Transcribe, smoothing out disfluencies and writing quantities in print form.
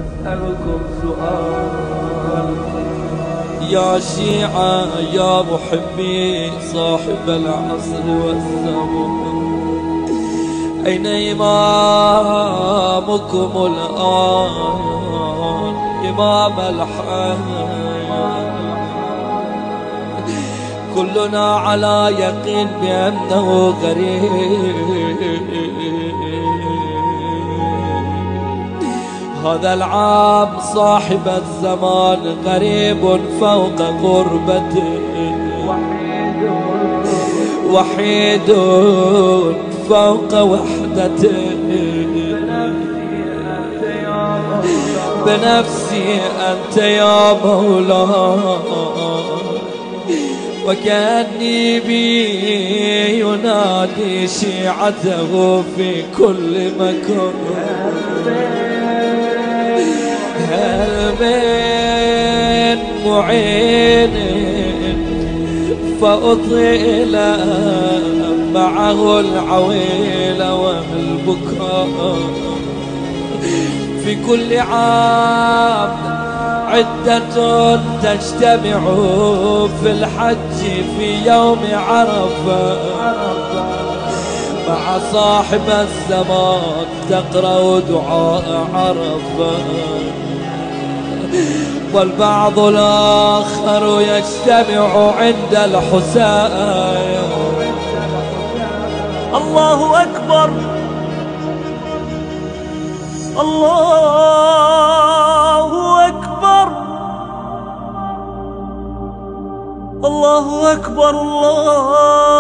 أسألكم سؤال يا شيعة يا محبي صاحب العصر والزمان، أين إمامكم الآن إمام الحياة؟ كلنا على يقين بأنه غريب، هذا العام صاحب الزمان غريب فوق غربته، وحيد فوق وحدته. بنفسي أنت يا مولاي، وكأني بي ينادي شيعته في كل مكان. هل من معين فأطيل معه العويل والبكاء؟ في كل عام عدة تجتمع في الحج في يوم عرفة، مع صاحب الزمان تقرأ دعاء عرفة، والبعض الآخر يجتمع عند الحسين. الله أكبر الله أكبر الله أكبر الله